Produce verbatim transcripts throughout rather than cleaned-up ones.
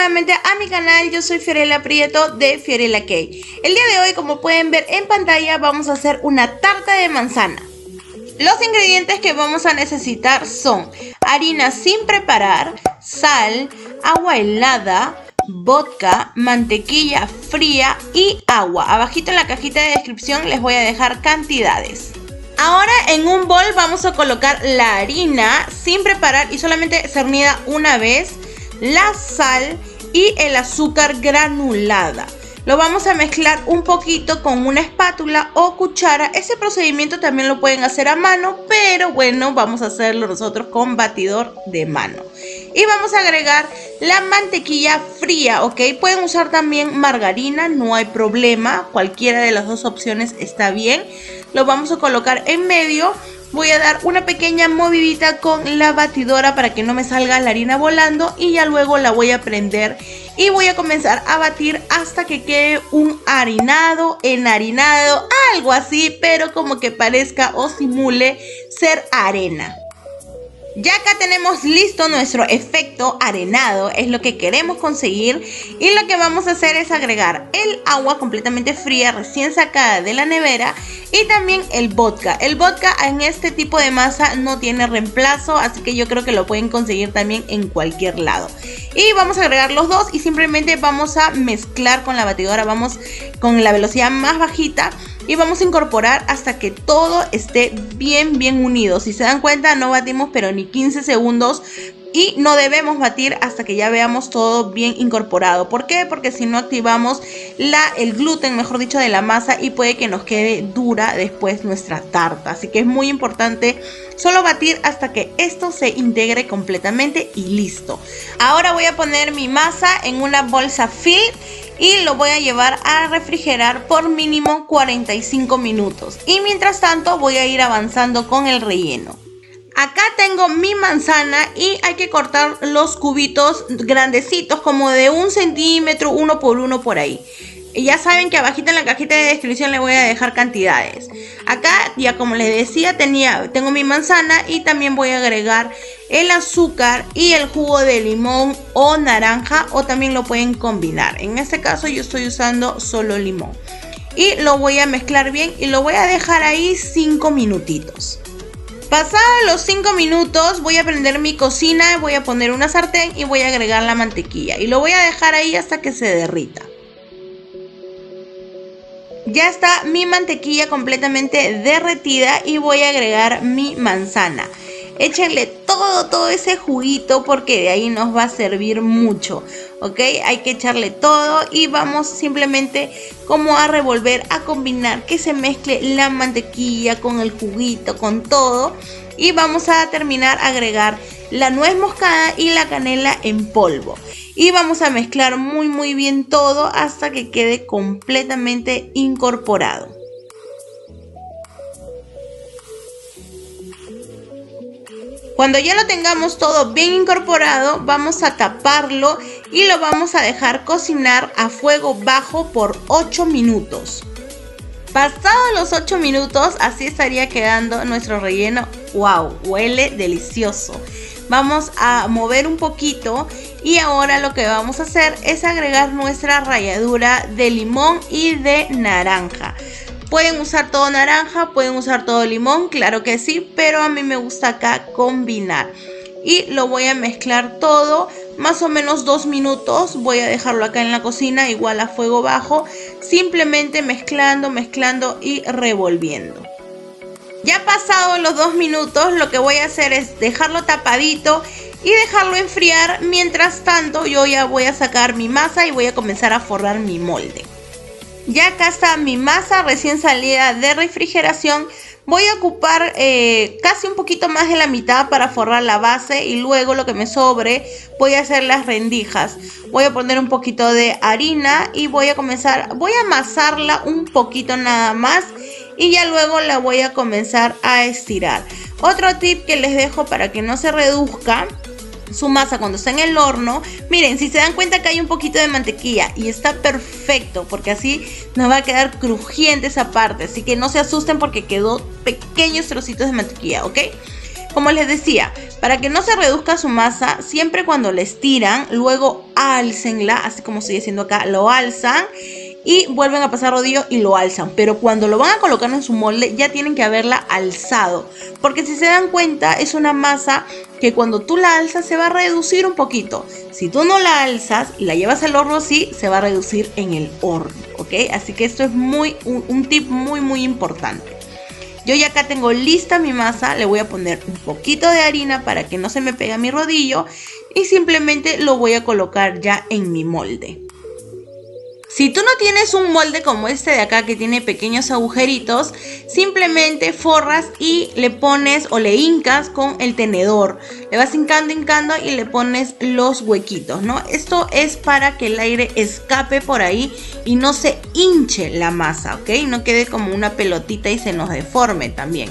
nuevamente a mi canal. Yo soy Fiorella Prieto de Fiorella K. El día de hoy, como pueden ver en pantalla, vamos a hacer una tarta de manzana. Los ingredientes que vamos a necesitar son harina sin preparar, sal, agua helada, vodka, mantequilla fría y agua. Abajito en la cajita de descripción les voy a dejar cantidades. Ahora en un bol vamos a colocar la harina sin preparar y solamente cernida una vez, la sal y el azúcar granulada. Lo vamos a mezclar un poquito con una espátula o cuchara. Ese procedimiento también lo pueden hacer a mano, pero bueno, vamos a hacerlo nosotros con batidor de mano. Y vamos a agregar la mantequilla fría, ¿ok? Pueden usar también margarina, no hay problema. Cualquiera de las dos opciones está bien. Lo vamos a colocar en medio. Voy a dar una pequeña movidita con la batidora para que no me salga la harina volando y ya luego la voy a prender y voy a comenzar a batir hasta que quede un harinado, enharinado, algo así, pero como que parezca o simule ser arena. Ya acá tenemos listo nuestro efecto arenado, es lo que queremos conseguir, y lo que vamos a hacer es agregar el agua completamente fría recién sacada de la nevera y también el vodka. El vodka en este tipo de masa no tiene reemplazo, así que yo creo que lo pueden conseguir también en cualquier lado. Y vamos a agregar los dos y simplemente vamos a mezclar con la batidora, vamos con la velocidad más bajita. Y vamos a incorporar hasta que todo esté bien bien unido. Si se dan cuenta, no batimos pero ni quince segundos. Y no debemos batir hasta que ya veamos todo bien incorporado. ¿Por qué? Porque si no activamos la, el gluten, mejor dicho, de la masa y puede que nos quede dura después nuestra tarta. Así que es muy importante solo batir hasta que esto se integre completamente y listo. Ahora voy a poner mi masa en una bolsa Fill y lo voy a llevar a refrigerar por mínimo cuarenta y cinco minutos. Y mientras tanto voy a ir avanzando con el relleno. Acá tengo mi manzana y hay que cortar los cubitos grandecitos, como de un centímetro, uno por uno por ahí. Y ya saben que abajito en la cajita de descripción les voy a dejar cantidades. Acá, ya como les decía, tenía, tengo mi manzana y también voy a agregar el azúcar y el jugo de limón o naranja, o también lo pueden combinar. En este caso yo estoy usando solo limón. Y lo voy a mezclar bien y lo voy a dejar ahí cinco minutitos. Pasados los cinco minutos voy a prender mi cocina, voy a poner una sartén y voy a agregar la mantequilla. Y lo voy a dejar ahí hasta que se derrita. Ya está mi mantequilla completamente derretida y voy a agregar mi manzana. Échenle todo, todo ese juguito porque de ahí nos va a servir mucho, ¿ok? Hay que echarle todo y vamos simplemente como a revolver, a combinar, que se mezcle la mantequilla con el juguito, con todo. Y vamos a terminar a agregar la nuez moscada y la canela en polvo. Y vamos a mezclar muy muy bien todo hasta que quede completamente incorporado. Cuando ya lo tengamos todo bien incorporado, vamos a taparlo y lo vamos a dejar cocinar a fuego bajo por ocho minutos. Pasados los ocho minutos, así estaría quedando nuestro relleno. ¡Wow! Huele delicioso. Vamos a mover un poquito y ahora lo que vamos a hacer es agregar nuestra ralladura de limón y de naranja. Pueden usar todo naranja, pueden usar todo limón, claro que sí, pero a mí me gusta acá combinar. Y lo voy a mezclar todo, más o menos dos minutos, voy a dejarlo acá en la cocina, igual a fuego bajo, simplemente mezclando, mezclando y revolviendo. Ya pasados los dos minutos, lo que voy a hacer es dejarlo tapadito y dejarlo enfriar. Mientras tanto, yo ya voy a sacar mi masa y voy a comenzar a forrar mi molde. Ya acá está mi masa recién salida de refrigeración. Voy a ocupar eh, casi un poquito más de la mitad para forrar la base y luego lo que me sobre voy a hacer las rendijas. Voy a poner un poquito de harina y voy a comenzar, voy a amasarla un poquito nada más y ya luego la voy a comenzar a estirar. Otro tip que les dejo para que no se reduzca su masa cuando está en el horno, miren, si se dan cuenta que hay un poquito de mantequilla y está perfecto porque así nos va a quedar crujiente esa parte, así que no se asusten porque quedó pequeños trocitos de mantequilla, ¿ok? Como les decía, para que no se reduzca su masa, siempre cuando la estiran, luego álcenla, así como estoy haciendo acá, lo alzan y vuelven a pasar rodillo y lo alzan. Pero cuando lo van a colocar en su molde ya tienen que haberla alzado, porque si se dan cuenta es una masa que cuando tú la alzas se va a reducir un poquito. Si tú no la alzas y la llevas al horno, sí, se va a reducir en el horno, ¿ok? Así que esto es muy un, un tip muy muy importante. Yo ya acá tengo lista mi masa, le voy a poner un poquito de harina para que no se me pegue a mi rodillo y simplemente lo voy a colocar ya en mi molde. Si tú no tienes un molde como este de acá que tiene pequeños agujeritos, simplemente forras y le pones o le hincas con el tenedor. Le vas hincando, hincando y le pones los huequitos, ¿no? Esto es para que el aire escape por ahí y no se hinche la masa, ¿ok? No quede como una pelotita y se nos deforme también.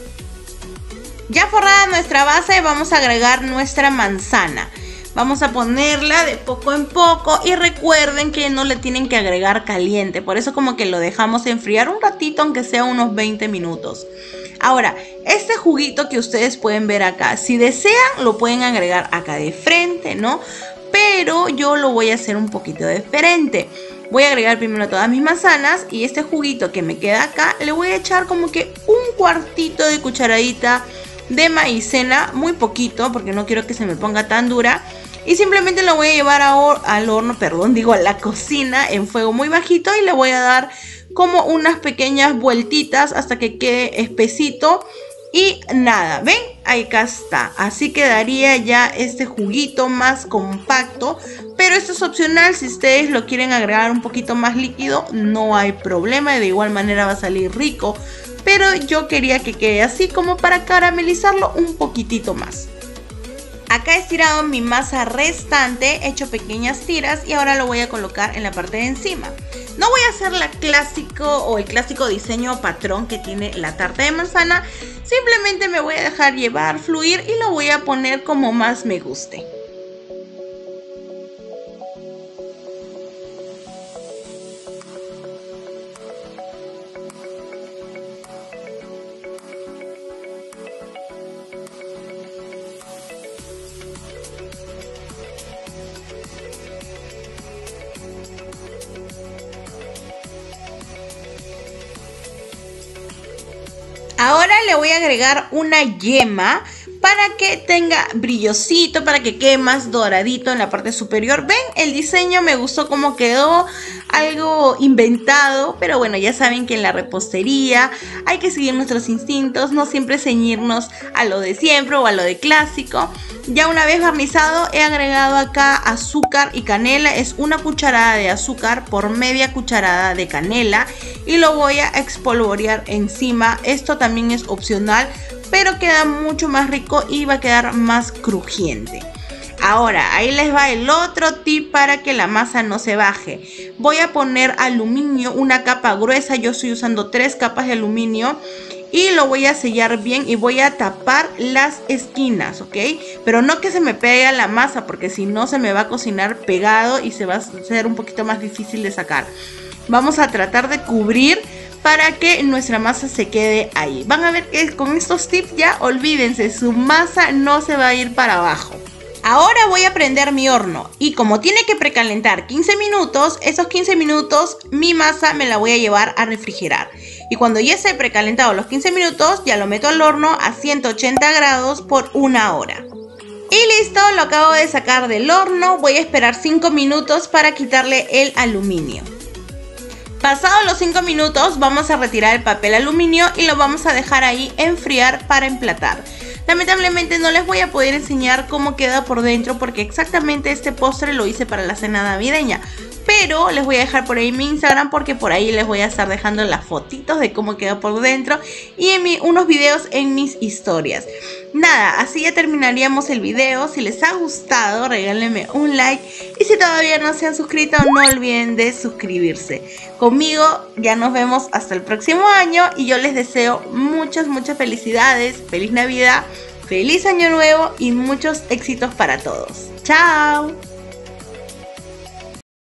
Ya forrada nuestra base, vamos a agregar nuestra manzana. Vamos a ponerla de poco en poco y recuerden que no le tienen que agregar caliente. Por eso como que lo dejamos enfriar un ratito, aunque sea unos veinte minutos. Ahora, este juguito que ustedes pueden ver acá, si desean lo pueden agregar acá de frente, ¿no? Pero yo lo voy a hacer un poquito diferente. Voy a agregar primero todas mis manzanas y este juguito que me queda acá le voy a echar como que un cuartito de cucharadita de maicena, muy poquito porque no quiero que se me ponga tan dura. Y simplemente lo voy a llevar a or al horno, perdón, digo a la cocina en fuego muy bajito y le voy a dar como unas pequeñas vueltitas hasta que quede espesito. Y nada, ¿ven? Ahí acá está. Así quedaría ya este juguito más compacto. Pero esto es opcional, si ustedes lo quieren agregar un poquito más líquido, no hay problema. De igual manera va a salir rico. Pero yo quería que quede así como para caramelizarlo un poquitito más. Acá he estirado mi masa restante, he hecho pequeñas tiras y ahora lo voy a colocar en la parte de encima. No voy a hacer la clásico o el clásico diseño patrón que tiene la tarta de manzana. Simplemente me voy a dejar llevar, fluir y lo voy a poner como más me guste. Ahora le voy a agregar una yema para que tenga brillosito, para que quede más doradito en la parte superior. ¿Ven? El diseño me gustó cómo quedó, algo inventado, pero bueno, ya saben que en la repostería hay que seguir nuestros instintos, no siempre ceñirnos a lo de siempre o a lo de clásico. Ya una vez barnizado he agregado acá azúcar y canela, es una cucharada de azúcar por media cucharada de canela y lo voy a espolvorear encima. Esto también es opcional, pero queda mucho más rico y va a quedar más crujiente. Ahora, ahí les va el otro tip para que la masa no se baje. Voy a poner aluminio, una capa gruesa, yo estoy usando tres capas de aluminio. Y lo voy a sellar bien y voy a tapar las esquinas, ¿ok? Pero no que se me pegue a la masa porque si no se me va a cocinar pegado y se va a hacer un poquito más difícil de sacar. Vamos a tratar de cubrir para que nuestra masa se quede ahí. Van a ver que con estos tips ya olvídense, su masa no se va a ir para abajo. Ahora voy a prender mi horno y como tiene que precalentar quince minutos, esos quince minutos mi masa me la voy a llevar a refrigerar. Y cuando ya esté precalentado los quince minutos, ya lo meto al horno a ciento ochenta grados por una hora. Y listo, lo acabo de sacar del horno. Voy a esperar cinco minutos para quitarle el aluminio. Pasados los cinco minutos, vamos a retirar el papel aluminio y lo vamos a dejar ahí enfriar para emplatar. Lamentablemente no les voy a poder enseñar cómo queda por dentro porque exactamente este postre lo hice para la cena navideña. Pero les voy a dejar por ahí mi Instagram porque por ahí les voy a estar dejando las fotitos de cómo quedó por dentro y en mi, unos videos en mis historias. Nada, así ya terminaríamos el video. Si les ha gustado, regálenme un like y si todavía no se han suscrito, no olviden de suscribirse. Conmigo ya nos vemos hasta el próximo año y yo les deseo muchas, muchas felicidades, feliz Navidad, feliz Año Nuevo y muchos éxitos para todos. ¡Chao!